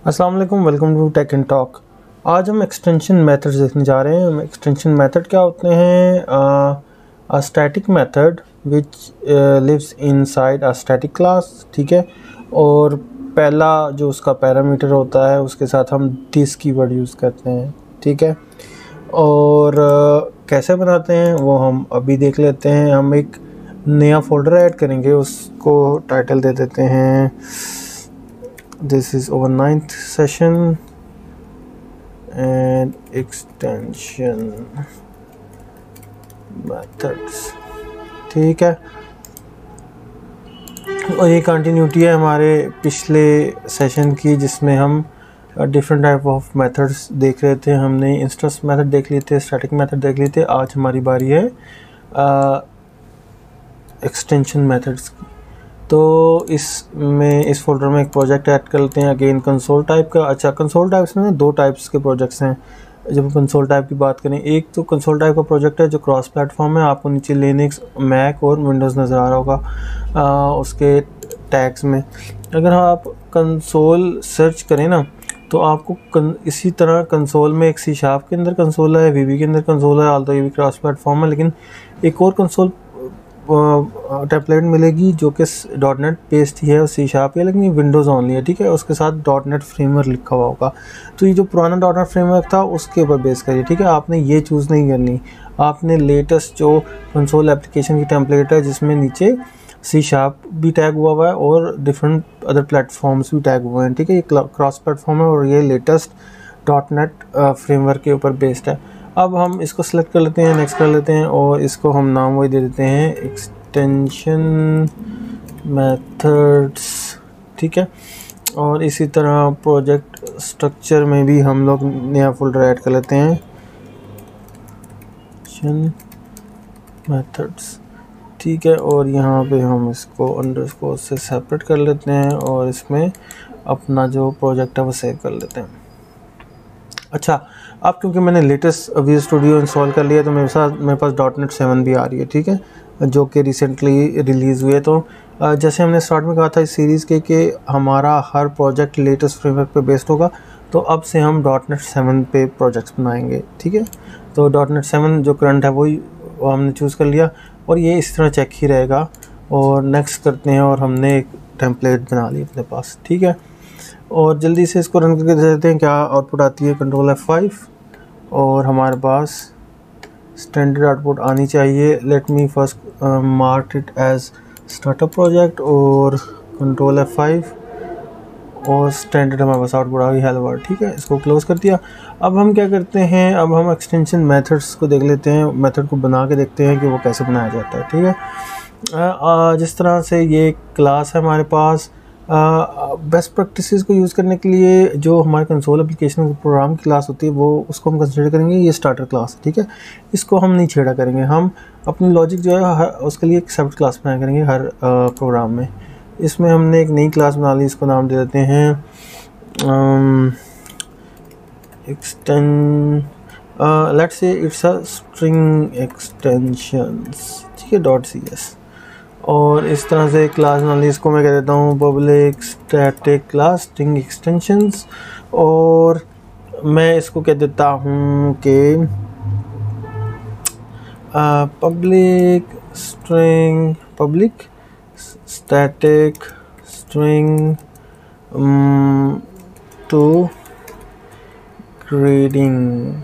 अस्सलाम वालेकुम, welcome to tech and talk. आज हम एक्सटेंशन मेथड्स देखने जा रहे हैं। एक्सटेंशन मेथड क्या होते हैं? A static method which lives inside a static class, ठीक है। और पहला जो उसका पैरामीटर होता है उसके साथ हम दिस कीवर्ड यूज़ करते हैं, ठीक है। और कैसे बनाते हैं वो हम अभी देख लेते हैं। हम एक नया फोल्डर ऐड करेंगे, उसको टाइटल दे देते हैं this is our 9th session and extension methods, ठीक है। और ये कंटिन्यूटी है हमारे पिछले सेशन की, जिसमें हम डिफरेंट टाइप ऑफ मेथड्स देख रहे थे। हमने इंस्टेंस मेथड देख लिए थे, स्टैटिक मेथड देख लिए थे। आज हमारी बारी है एक्सटेंशन मेथड्स की। तो इस फोल्डर में एक प्रोजेक्ट ऐड कर लेते हैं, अगेन कंसोल टाइप का। अच्छा, कंसोल टाइप्स में दो टाइप्स के प्रोजेक्ट्स हैं। जब कंसोल टाइप की बात करें, एक तो कंसोल टाइप का प्रोजेक्ट है जो क्रॉस प्लेटफॉर्म है। आपको नीचे लिनक्स, मैक और विंडोज़ नज़र आ रहा होगा उसके टैग्स में। अगर आप कंसोल सर्च करें ना, तो आपको इसी तरह कंसोल में एक सी शार्प के अंदर कंसोल है, वीबी के अंदर कंसोल है, ऑल्दो ये भी क्रॉस प्लेटफॉर्म है, लेकिन एक और कंसोल टेम्पलेट मिलेगी जो कि .NET बेस्ड ही है और सी शार्प है, लेकिन ये विंडोज़ ओनली है, ठीक है। उसके साथ .NET फ्रेमवर्क लिखा हुआ होगा। तो ये जो पुराना .NEट फ्रेमवर्क था उसके ऊपर बेस करिए, ठीक है। आपने ये चूज़ नहीं करनी, आपने लेटेस्ट जो कंसोल एप्लीकेशन की टेम्पलेट है जिसमें नीचे सी शार्प भी टैग हुआ हुआ है और डिफरेंट अदर प्लेटफॉर्म्स भी टैग हुए हैं, ठीक है। ये क्रॉस प्लेटफॉर्म है और ये लेटेस्ट .NET फ्रेमवर्क के ऊपर बेस्ड है। अब हम इसको सेलेक्ट कर लेते हैं, नेक्स्ट कर लेते हैं और इसको हम नाम वही दे देते हैं एक्सटेंशन मेथड्स, ठीक है। और इसी तरह प्रोजेक्ट स्ट्रक्चर में भी हम लोग नया फोल्डर ऐड कर लेते हैं, मेथड्स, ठीक है। और यहाँ पे हम इसको अंडरस्कोर से सेपरेट कर लेते हैं और इसमें अपना जो प्रोजेक्ट है वो सेव कर लेते हैं। अच्छा, अब क्योंकि मैंने लेटेस्ट विजुअल स्टूडियो इंस्टॉल कर लिया तो मेरे पास .NET 7 भी आ रही है, ठीक है, जो कि रिसेंटली रिलीज़ हुई है। तो जैसे हमने स्टार्ट में कहा था इस सीरीज़ के कि हमारा हर प्रोजेक्ट लेटेस्ट फ्रेमवर्क पे बेस्ड होगा, तो अब से हम .NET 7 पे प्रोजेक्ट्स बनाएंगे, ठीक है। तो .NET 7 जो करंट है वही हमने चूज़ कर लिया और ये इस तरह चेक ही रहेगा। और नेक्स्ट करते हैं और हमने एक टेम्पलेट बना ली अपने पास, ठीक है। और जल्दी से इसको रन करके देखते हैं क्या आउटपुट आती है। कंट्रोल F5 और हमारे पास स्टैंडर्ड आउटपुट आनी चाहिए। Let me first mark it as startup project और कंट्रोल F5 और स्टैंडर्ड हमारे पास आउटपुट आ गई हेलो वर्ल्ड, ठीक है। इसको क्लोज कर दिया। अब हम क्या करते हैं, अब हम एक्सटेंशन मेथड्स को देख लेते हैं, मेथड को बना के देखते हैं कि वो कैसे बनाया जाता है, ठीक है। जिस तरह से ये क्लास है हमारे पास, बेस्ट प्रैक्टिसेस को यूज़ करने के लिए जो हमारे कंसोल एप्लीकेशन प्रोग्राम की क्लास होती है वो उसको हम कंसिडर करेंगे। ये स्टार्टर क्लास है, ठीक है। इसको हम नहीं छेड़ा करेंगे, हम अपनी लॉजिक जो है उसके लिए एक सेपरेट क्लास बनाया करेंगे हर प्रोग्राम में। इसमें हमने एक नई क्लास बना ली, इसको नाम दे देते हैं let's say it's a string extensions, ठीक है, .cs। और इस तरह से क्लास बना ली, इसको मैं कह देता हूँ public static class string extensions. और मैं इसको कह देता हूँ कि public static string to grading,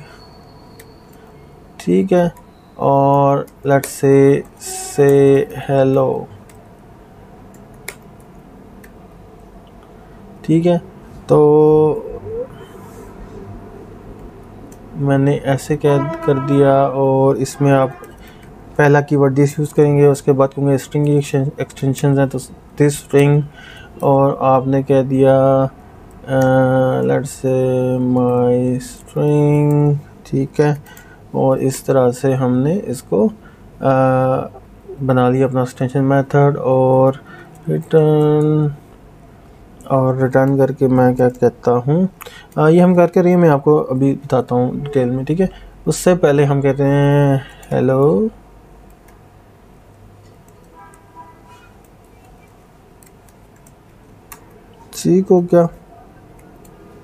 ठीक है। और लेट्स से हेलो, ठीक है। तो मैंने ऐसे कर दिया और इसमें आप पहला कीवर्ड दिस यूज़ करेंगे, उसके बाद कहेंगे स्ट्रिंग एक्सटेंशन है तो दिस स्ट्रिंग, और आपने कह दिया लेट्स से माय स्ट्रिंग, ठीक है। और इस तरह से हमने इसको बना लिया अपना एक्सटेंशन मेथड। और रिटर्न करके मैं क्या कहता हूँ, ये हम करके रहिए, मैं आपको अभी बताता हूँ डिटेल में, ठीक है। उससे पहले हम कहते हैं हेलो, सी को क्या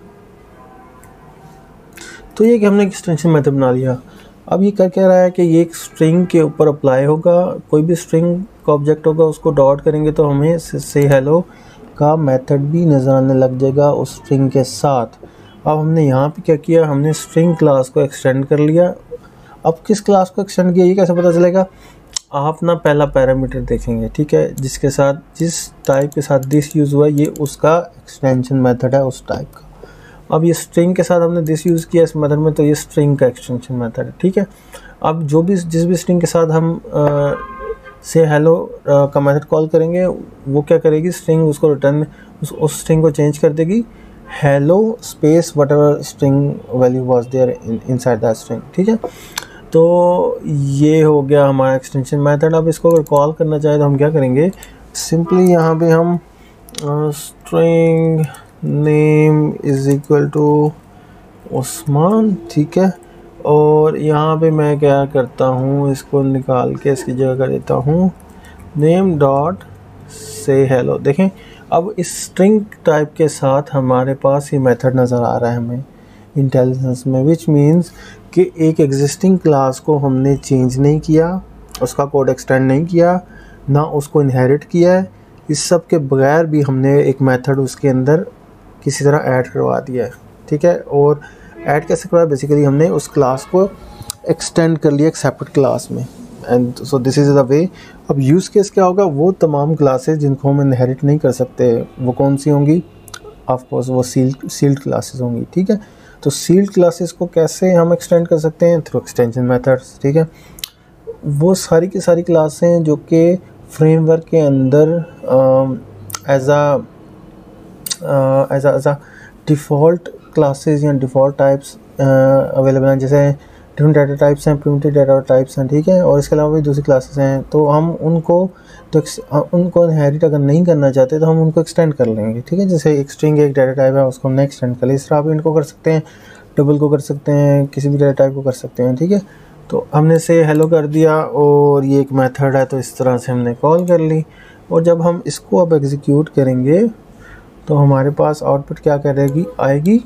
तो ये कि हमने एक्सटेंशन मेथड बना लिया। अब ये कर क्या रहा है कि ये एक स्ट्रिंग के ऊपर अप्लाई होगा, कोई भी स्ट्रिंग का ऑब्जेक्ट होगा उसको डॉट करेंगे तो हमें से हेलो का मेथड भी नज़र आने लग जाएगा उस स्ट्रिंग के साथ। अब हमने यहाँ पे क्या किया, हमने स्ट्रिंग क्लास को एक्सटेंड कर लिया। अब किस क्लास को एक्सटेंड किया ये कैसे पता चलेगा, आप ना पहला पैरामीटर देखेंगे, ठीक है, जिसके साथ जिस टाइप के साथ दिस यूज़ हुआ ये उसका एक्सटेंशन मेथड है उस टाइप का। अब ये स्ट्रिंग के साथ हमने दिस यूज़ किया इस मेथड में, तो ये स्ट्रिंग का एक्सटेंशन मेथड है, ठीक है। अब जो भी जिस भी स्ट्रिंग के साथ हम से हेलो का मेथड कॉल करेंगे वो क्या करेगी, स्ट्रिंग उसको रिटर्न उस स्ट्रिंग को चेंज कर देगी hello space whatever string value was there inside that string, ठीक है। तो ये हो गया हमारा एक्सटेंशन मेथड। अब इसको अगर कॉल करना चाहे तो हम क्या करेंगे, सिंपली यहाँ पे हम string name is equal to Usman, ठीक है, और यहाँ पे मैं क्या करता हूँ, इसको निकाल के इसकी जगह कर देता हूँ नेम डॉट से हेलो। देखें अब इस स्ट्रिंग टाइप के साथ हमारे पास ये मेथड नज़र आ रहा है हमें इंटेलिजेंस में, विच मीन्स कि एक एग्जिस्टिंग क्लास को हमने चेंज नहीं किया, उसका कोड एक्सटेंड नहीं किया, ना उसको इनहेरिट किया है, इस सब के बगैर भी हमने एक मेथड उसके अंदर किसी तरह ऐड करवा दिया है, ठीक है। और ऐड कैसे करवाया, बेसिकली हमने उस क्लास को एक्सटेंड कर लिया एक सेपरेट क्लास में, and so this is the way. अब यूज़ केस क्या होगा, वो तमाम क्लासेस जिनको हम इनहेरिट नहीं कर सकते वो कौन सी होंगी, ऑफ कोर्स वो सील्ड क्लासेस होंगी, ठीक है। तो सील्ड क्लासेस को कैसे हम एक्सटेंड कर सकते हैं, थ्रू एक्सटेंशन मेथड्स, ठीक है। वो सारी की सारी क्लासें जो कि फ्रेमवर्क के अंदर एज अ डिफ़ॉल्ट क्लासेस या डिफ़ॉल्ट टाइप्स अवेलेबल हैं, जैसे डिफरेंट डाटा टाइप्स हैं, प्रिमिटिव डाटा टाइप्स हैं, ठीक है, और इसके अलावा भी दूसरी क्लासेस हैं। तो हम उनको इनहेरिट अगर नहीं करना चाहते तो हम उनको एक्सटेंड कर लेंगे, ठीक है। जैसे एक स्ट्रिंग एक डाटा टाइप है उसको हमने एक्सटेंड कर लिया, इस तरह आप इनको कर सकते हैं, डबल को कर सकते हैं, किसी भी डाटा टाइप को कर सकते हैं, ठीक है। तो हमने से हेलो कर दिया और ये एक मेथड है तो इस तरह से हमने कॉल कर ली। और जब हम इसको अब एग्जीक्यूट करेंगे तो हमारे पास आउटपुट क्या करेगी आएगी,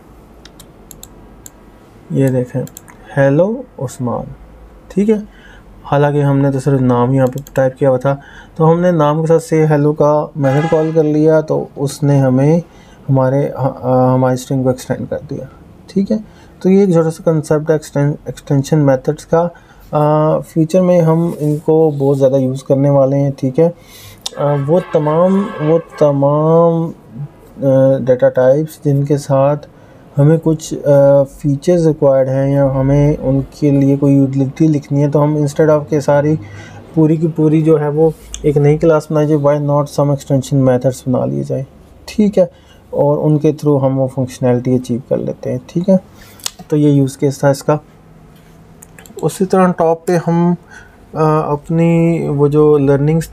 ये देखें हेलो उस्मान, ठीक है। हालांकि हमने तो सिर्फ नाम यहाँ पे टाइप किया हुआ था, तो हमने नाम के साथ से हेलो का मेथड कॉल कर लिया तो उसने हमें हमारी स्ट्रिंग को एक्सटेंड कर दिया, ठीक है। तो ये एक छोटा सा कंसेप्ट है एक्सटेंशन मेथड्स का। फ्यूचर में हम इनको बहुत ज़्यादा यूज़ करने वाले हैं, ठीक है। वो तमाम डाटा टाइप्स जिनके साथ हमें कुछ फीचर्स रिक्वायर्ड हैं या हमें उनके लिए कोई यूटिलिटी लिखनी है, तो हम इंस्टेड ऑफ के सारी पूरी की पूरी जो है वो एक नई क्लास बनाई जाए, why not some extension methods बना लिए जाए, ठीक है, और उनके थ्रू हम वो फंक्शनैलिटी अचीव कर लेते हैं, ठीक है। तो ये यूज़ केस था इसका। उसी तरह टॉप पे हम अपनी वो जो लर्निंग्स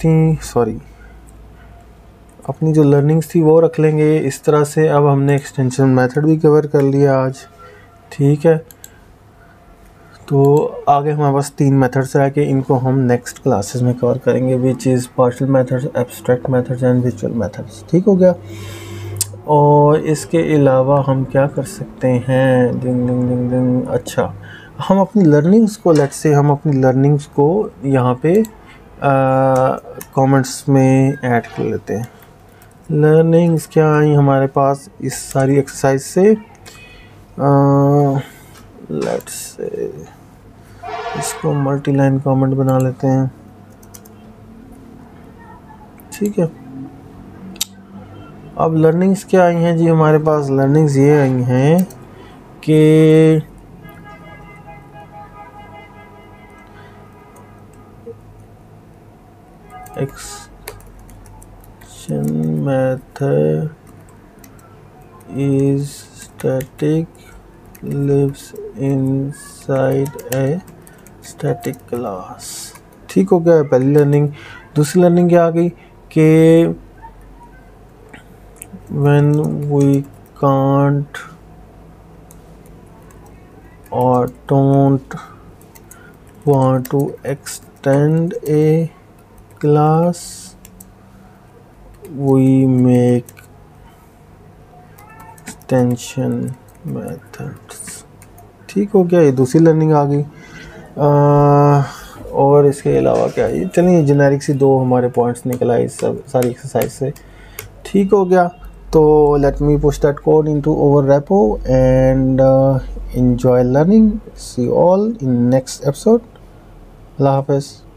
थी वो रख लेंगे इस तरह से। अब हमने एक्सटेंशन मेथड भी कवर कर लिया आज, ठीक है। तो आगे हमारे पास 3 मेथड्स रह के इनको हम नेक्स्ट क्लासेस में कवर करेंगे, which is partial methods, abstract methods and visual methods, ठीक हो गया। और इसके अलावा हम क्या कर सकते हैं, डिंग अच्छा, हम अपनी लर्निंग्स को यहाँ पे कमेंट्स में ऐड कर लेते हैं। लर्निंग्स क्या आई हमारे पास इस सारी एक्सरसाइज से, लेट्स से इसको मल्टी लाइन कमेंट बना लेते हैं, ठीक है। अब लर्निंग्स क्या आई हैं जी हमारे पास, लर्निंग्स ये आई हैं कि extension method is static, lives inside a static class, ठीक हो गया पहली लर्निंग। दूसरी लर्निंग क्या आ गई कि when we can't or don't want to extend a class, we make extension methods, ठीक हो गया, ये दूसरी लर्निंग आ गई। और इसके अलावा क्या है, चलिए जेनेरिक सी 2 हमारे पॉइंट्स निकल आए इस सब सारी एक्सरसाइज से, ठीक हो गया। तो let me push that code into over repo and enjoy learning. See you all in next episode. Allah Hafiz.